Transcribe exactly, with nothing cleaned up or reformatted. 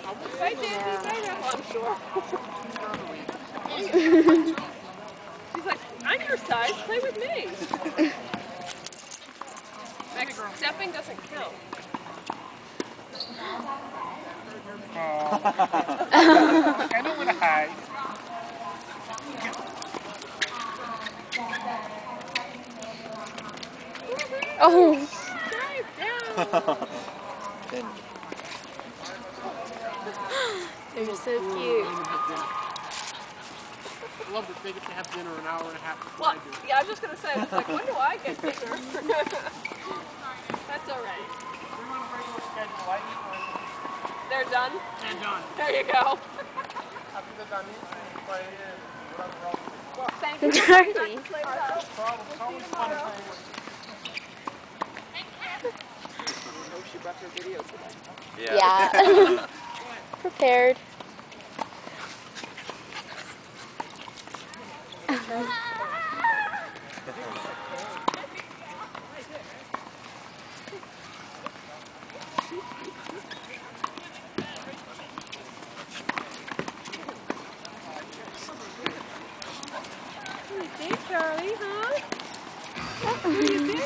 Bye, Daisy. Bye now. I'm sure. She's like, I'm your size. Play with me. Next, stepping doesn't count. I don't want to hide. Oh. Dive down. They're so cute. I love that they get to have dinner an hour and a half before Well, I do. yeah, I was just going to say, it's like, when do I get dinner? That's all right. They're done? They're done. There you go. Well, thank you. Darby. No problem. It's always fun playing with you. Oh, she brought her video today. Yeah. Prepared. Hey, Charlie, huh?